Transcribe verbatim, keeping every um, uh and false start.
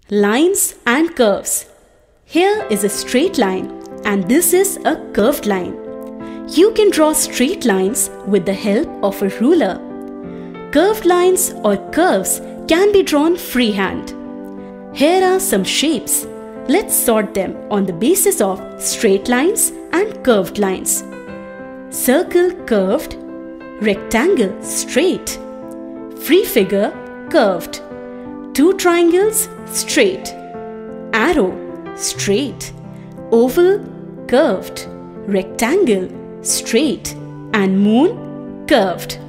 Lines and curves. Here is a straight line and this is a curved line. You can draw straight lines with the help of a ruler. Curved lines or curves can be drawn freehand. Here are some shapes. Let's sort them on the basis of straight lines and curved lines. Circle curved, rectangle straight, free figure curved, two triangles straight, arrow straight, oval curved, rectangle straight and moon curved.